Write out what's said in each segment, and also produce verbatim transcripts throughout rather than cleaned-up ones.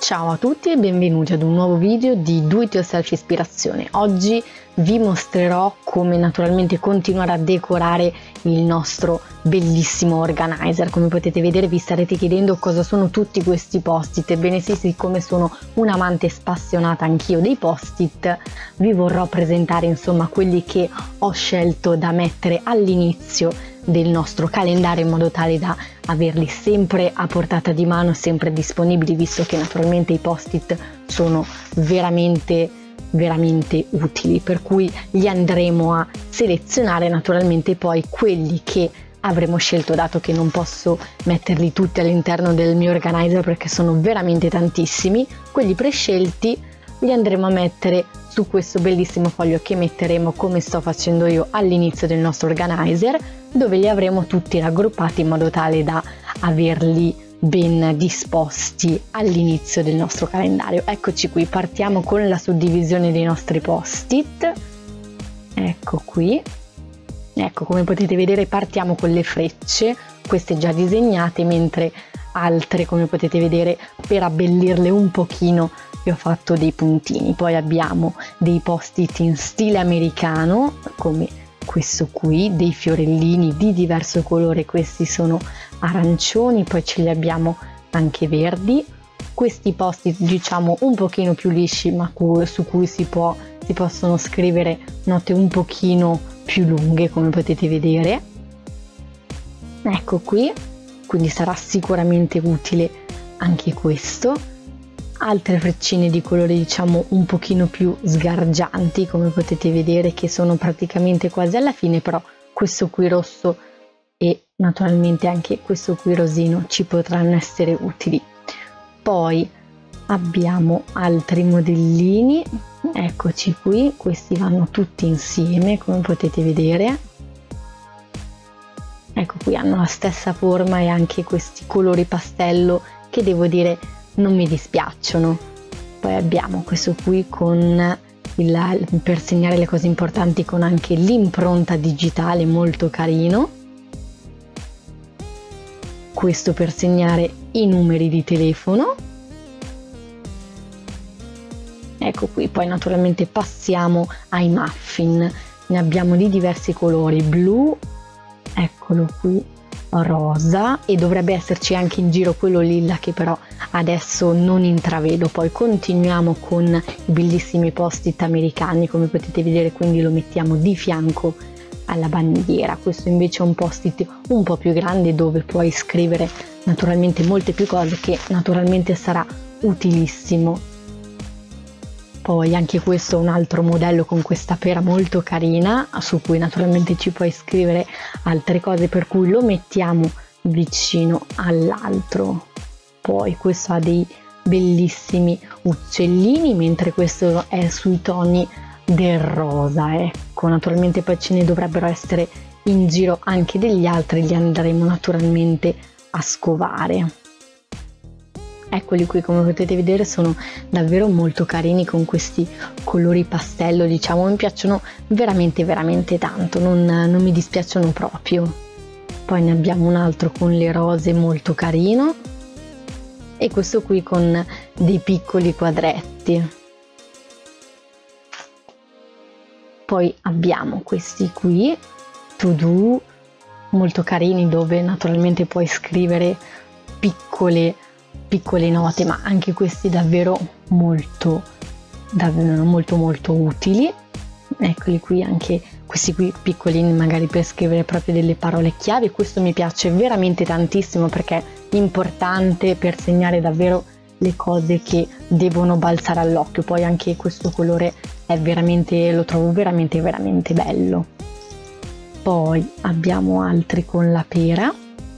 Ciao a tutti e benvenuti ad un nuovo video di Do It Yourself Ispirazione. Oggi vi mostrerò come naturalmente continuare a decorare il nostro bellissimo organizer. Come potete vedere vi starete chiedendo cosa sono tutti questi post-it. Ebbene sì, siccome sono un'amante spassionata anch'io dei post-it, vi vorrò presentare insomma quelli che ho scelto da mettere all'inizio del nostro calendario in modo tale da averli sempre a portata di mano, sempre disponibili, visto che naturalmente i post-it sono veramente veramente utili, per cui li andremo a selezionare naturalmente poi quelli che avremo scelto, dato che non posso metterli tutti all'interno del mio organizer perché sono veramente tantissimi. Quelli prescelti li andremo a mettere su questo bellissimo foglio che metteremo, come sto facendo io, all'inizio del nostro organizer, dove li avremo tutti raggruppati in modo tale da averli ben disposti all'inizio del nostro calendario. Eccoci qui, partiamo con la suddivisione dei nostri post-it. Ecco qui, ecco, come potete vedere partiamo con le frecce, queste già disegnate, mentre altre, come potete vedere, per abbellirle un pochino vi ho fatto dei puntini. Poi abbiamo dei post-it in stile americano, come questo qui, dei fiorellini di diverso colore, questi sono arancioni, poi ce li abbiamo anche verdi. Questi post-it diciamo un pochino più lisci, ma su cui si può si possono scrivere note un pochino più lunghe, come potete vedere. Ecco qui, quindi sarà sicuramente utile anche questo. Altre freccine di colore diciamo un pochino più sgargianti, come potete vedere, che sono praticamente quasi alla fine, però questo qui rosso e naturalmente anche questo qui rosino ci potranno essere utili. Poi abbiamo altri modellini, eccoci qui, questi vanno tutti insieme, come potete vedere. Ecco qui, hanno la stessa forma e anche questi colori pastello che devo dire non mi dispiacciono. Poi abbiamo questo qui con il, per segnare le cose importanti, con anche l'impronta digitale, molto carino. Questo per segnare i numeri di telefono. Ecco qui, poi naturalmente passiamo ai muffin. Ne abbiamo di diversi colori, blu, eccolo qui, rosa, e dovrebbe esserci anche in giro quello lilla che però adesso non intravedo. Poi continuiamo con i bellissimi post-it americani, come potete vedere, quindi lo mettiamo di fianco alla bandiera. Questo invece è un post-it un po' più grande dove puoi scrivere naturalmente molte più cose, che naturalmente sarà utilissimo. Poi anche questo è un altro modello con questa pera molto carina, su cui naturalmente ci puoi scrivere altre cose, per cui lo mettiamo vicino all'altro. Poi questo ha dei bellissimi uccellini, mentre questo è sui toni del rosa. Ecco, naturalmente poi ce ne dovrebbero essere in giro anche degli altri, li andremo naturalmente a scovare. Eccoli qui, come potete vedere sono davvero molto carini con questi colori pastello, diciamo, mi piacciono veramente veramente tanto, non, non mi dispiacciono proprio. Poi ne abbiamo un altro con le rose molto carino e questo qui con dei piccoli quadretti. Poi abbiamo questi qui, to do, molto carini, dove naturalmente puoi scrivere piccole piccole note, ma anche questi davvero molto davvero molto molto utili. Eccoli qui, anche questi qui piccolini, magari per scrivere proprio delle parole chiave. Questo mi piace veramente tantissimo perché è importante per segnare davvero le cose che devono balzare all'occhio. Poi anche questo colore è veramente, lo trovo veramente veramente bello. Poi abbiamo altri con la pera,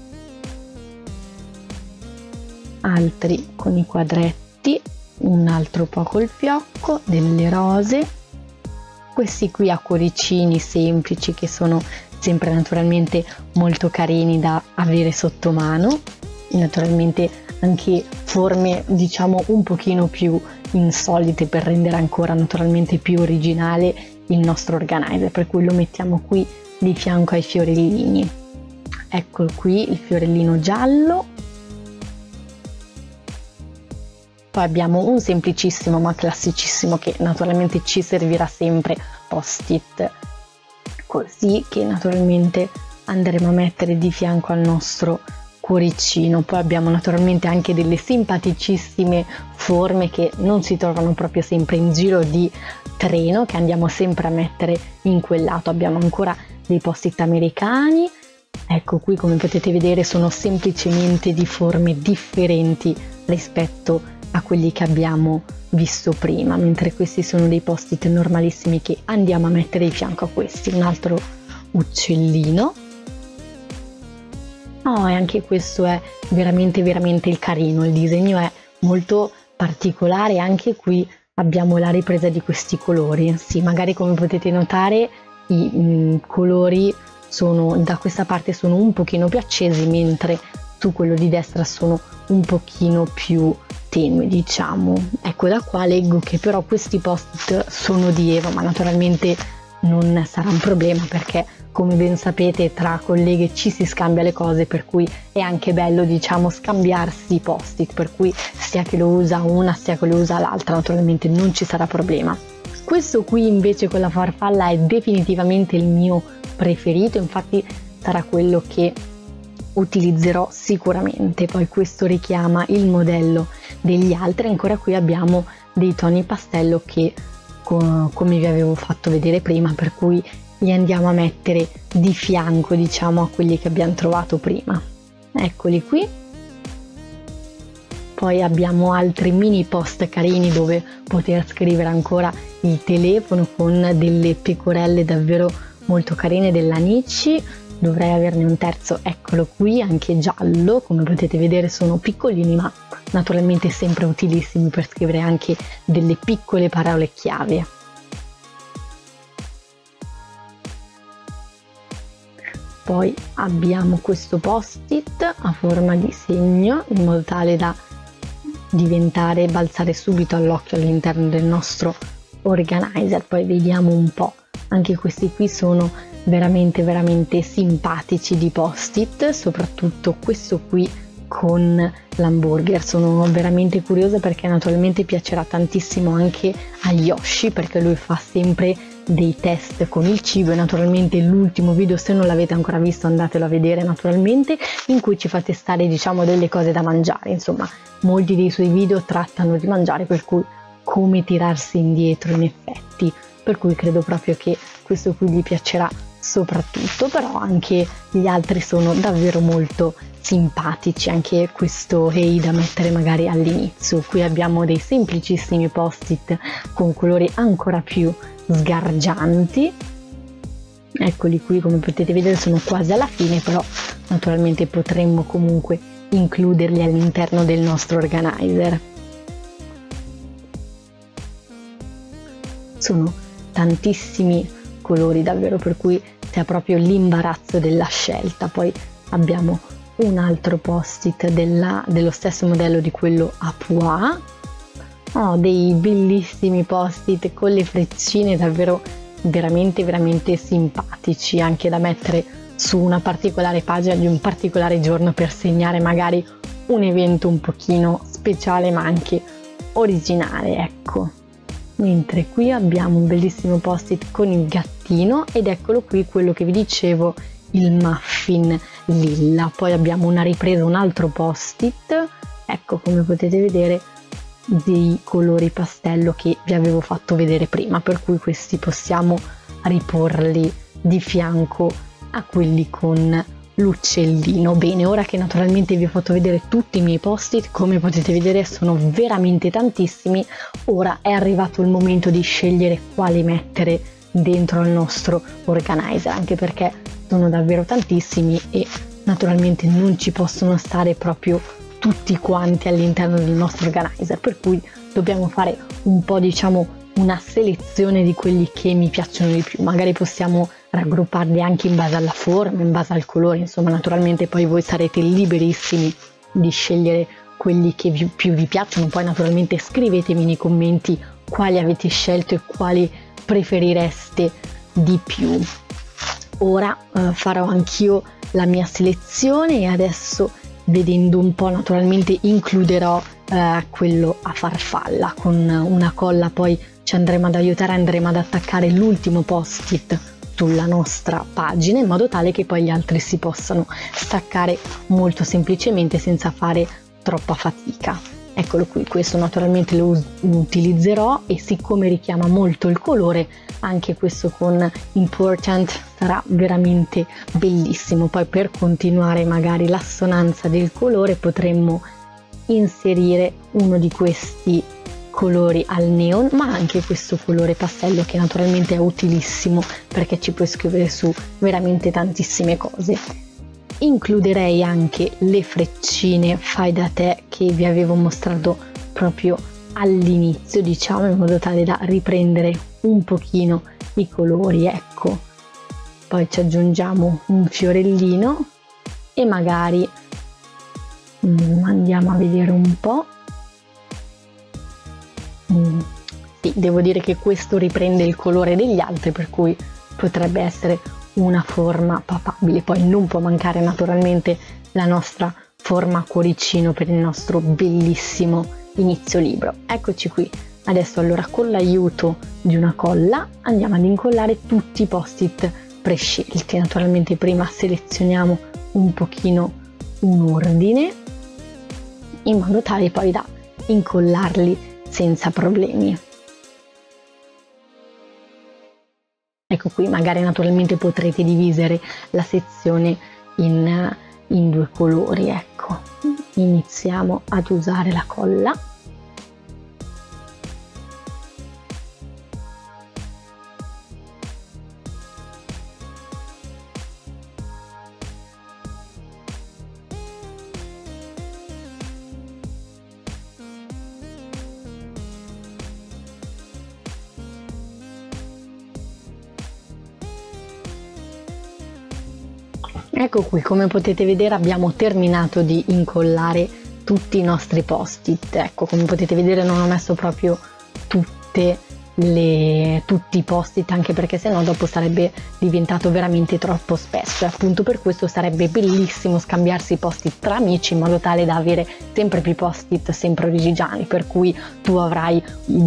altri con i quadretti, un altro po' col fiocco, delle rose, questi qui a cuoricini semplici che sono sempre naturalmente molto carini da avere sotto mano, naturalmente anche forme diciamo un pochino più insolite per rendere ancora naturalmente più originale il nostro organizer, per cui lo mettiamo qui di fianco ai fiorellini. Ecco qui il fiorellino giallo, Poi abbiamo un semplicissimo ma classicissimo che naturalmente ci servirà sempre, post-it così, che naturalmente andremo a mettere di fianco al nostro cuoricino. Poi abbiamo naturalmente anche delle simpaticissime forme che non si trovano proprio sempre in giro di treno, che andiamo sempre a mettere in quel lato. Abbiamo ancora dei post-it americani, ecco qui, come potete vedere sono semplicemente di forme differenti rispetto a quelli che abbiamo visto prima, mentre questi sono dei post-it normalissimi che andiamo a mettere di fianco a questi. Un altro uccellino. Oh, e anche questo è veramente veramente il carino, il disegno è molto particolare, anche qui abbiamo la ripresa di questi colori. Sì, magari come potete notare i mh, colori sono da questa parte sono un pochino più accesi, mentre su quello di destra sono un pochino più tenui, diciamo. Ecco, da qua leggo che però questi post-it sono di Eva, ma naturalmente non sarà un problema perché, come ben sapete, tra colleghe ci si scambia le cose, per cui è anche bello, diciamo, scambiarsi i post-it, per cui sia che lo usa una sia che lo usa l'altra, naturalmente non ci sarà problema. Questo qui invece con la farfalla è definitivamente il mio preferito, infatti sarà quello che utilizzerò sicuramente. Poi questo richiama il modello degli altri. Ancora qui abbiamo dei toni pastello che co- come vi avevo fatto vedere prima, per cui li andiamo a mettere di fianco, diciamo, a quelli che abbiamo trovato prima. Eccoli qui. Poi abbiamo altri mini post carini dove poter scrivere ancora il telefono con delle pecorelle davvero molto carine della Nicci. Dovrei averne un terzo, eccolo qui, anche giallo, come potete vedere sono piccolini ma naturalmente sempre utilissimi per scrivere anche delle piccole parole chiave. Poi abbiamo questo post-it a forma di segno, in modo tale da diventare, balzare subito all'occhio all'interno del nostro organizer. Poi vediamo un po', anche questi qui sono veramente veramente simpatici di post-it, soprattutto questo qui con l'hamburger. Sono veramente curiosa perché naturalmente piacerà tantissimo anche a Yoshi, perché lui fa sempre dei test con il cibo, e naturalmente l'ultimo video, se non l'avete ancora visto, andatelo a vedere naturalmente, in cui ci fa testare, diciamo, delle cose da mangiare. Insomma, molti dei suoi video trattano di mangiare, per cui come tirarsi indietro in effetti, per cui credo proprio che questo qui gli piacerà soprattutto. Però anche gli altri sono davvero molto simpatici, anche questo Hey da mettere magari all'inizio. Qui abbiamo dei semplicissimi post-it con colori ancora più sgargianti, eccoli qui, come potete vedere sono quasi alla fine, però naturalmente potremmo comunque includerli all'interno del nostro organizer. Sono tantissimi colori davvero, per cui si ha proprio l'imbarazzo della scelta. Poi abbiamo un altro post-it della, dello stesso modello di quello a pois. Oh, dei bellissimi post-it con le freccine davvero veramente veramente simpatici, anche da mettere su una particolare pagina di un particolare giorno per segnare magari un evento un pochino speciale ma anche originale, ecco. Mentre qui abbiamo un bellissimo post-it con il gattino, ed eccolo qui quello che vi dicevo, il muffin lilla. Poi abbiamo una ripresa, un altro post-it, ecco, come potete vedere, dei colori pastello che vi avevo fatto vedere prima, per cui questi possiamo riporli di fianco a quelli con l'uccellino. Bene, ora che naturalmente vi ho fatto vedere tutti i miei post-it, come potete vedere sono veramente tantissimi, ora è arrivato il momento di scegliere quali mettere dentro il nostro organizer, anche perché sono davvero tantissimi e naturalmente non ci possono stare proprio tutti quanti all'interno del nostro organizer, per cui dobbiamo fare un po', diciamo, una selezione di quelli che mi piacciono di più. Magari possiamo raggrupparli anche in base alla forma, in base al colore, insomma naturalmente poi voi sarete liberissimi di scegliere quelli che vi, più vi piacciono. Poi naturalmente scrivetemi nei commenti quali avete scelto e quali preferireste di più. Ora eh, farò anch'io la mia selezione, e adesso, vedendo un po', naturalmente includerò eh, quello a farfalla. Con una colla poi ci andremo ad aiutare, andremo ad attaccare l'ultimo post-it sulla nostra pagina in modo tale che poi gli altri si possano staccare molto semplicemente senza fare troppa fatica. Eccolo qui, questo naturalmente lo utilizzerò e siccome richiama molto il colore, anche questo con Important sarà veramente bellissimo. Poi per continuare magari l'assonanza del colore potremmo inserire uno di questi colori al neon, ma anche questo colore pastello che naturalmente è utilissimo perché ci puoi scrivere su veramente tantissime cose. Includerei anche le freccine fai da te che vi avevo mostrato proprio all'inizio, diciamo, in modo tale da riprendere un pochino i colori, ecco. Poi ci aggiungiamo un fiorellino e magari mm, andiamo a vedere un po'. Mm, sì, devo dire che questo riprende il colore degli altri, per cui potrebbe essere una forma papabile. Poi non può mancare naturalmente la nostra forma cuoricino per il nostro bellissimo inizio libro. Eccoci qui. Adesso allora con l'aiuto di una colla andiamo ad incollare tutti i post-it prescelti. Naturalmente prima selezioniamo un pochino un ordine in modo tale poi da incollarli senza problemi. Ecco qui, magari naturalmente potrete dividere la sezione in, in due colori, ecco. Iniziamo ad usare la colla. Ecco qui, come potete vedere abbiamo terminato di incollare tutti i nostri post-it. Ecco, come potete vedere non ho messo proprio tutte le, tutti i post-it, anche perché sennò dopo sarebbe diventato veramente troppo spesso e appunto per questo sarebbe bellissimo scambiarsi i post-it tra amici in modo tale da avere sempre più post-it sempre originali, per cui tu avrai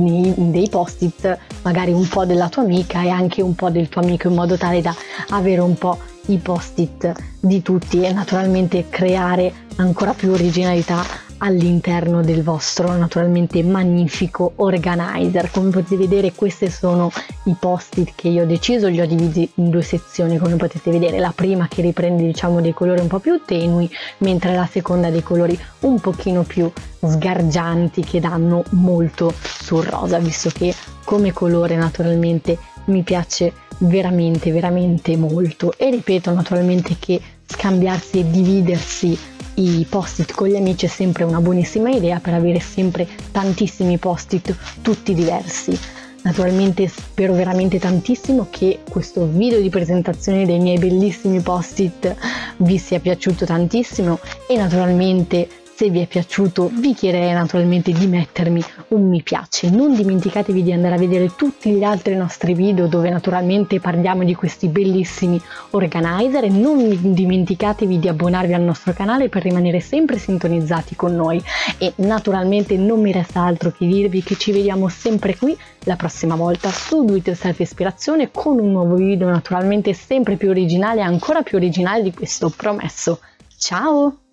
dei post-it magari un po' della tua amica e anche un po' del tuo amico in modo tale da avere un po' i post-it di tutti e naturalmente creare ancora più originalità all'interno del vostro naturalmente magnifico organizer. Come potete vedere questi sono i post-it che io ho deciso, li ho divisi in due sezioni, come potete vedere la prima che riprende diciamo dei colori un po' più tenui, mentre la seconda dei colori un pochino più sgargianti che danno molto sul rosa, visto che come colore naturalmente mi piace veramente veramente molto. E ripeto naturalmente che scambiarsi e dividersi i post-it con gli amici è sempre una buonissima idea per avere sempre tantissimi post-it tutti diversi. Naturalmente spero veramente tantissimo che questo video di presentazione dei miei bellissimi post-it vi sia piaciuto tantissimo e naturalmente se vi è piaciuto vi chiederei naturalmente di mettermi un mi piace. Non dimenticatevi di andare a vedere tutti gli altri nostri video dove naturalmente parliamo di questi bellissimi organizer e non dimenticatevi di abbonarvi al nostro canale per rimanere sempre sintonizzati con noi e naturalmente non mi resta altro che dirvi che ci vediamo sempre qui la prossima volta su Do It Yourself Ispirazione con un nuovo video naturalmente sempre più originale e ancora più originale di questo promesso. Ciao!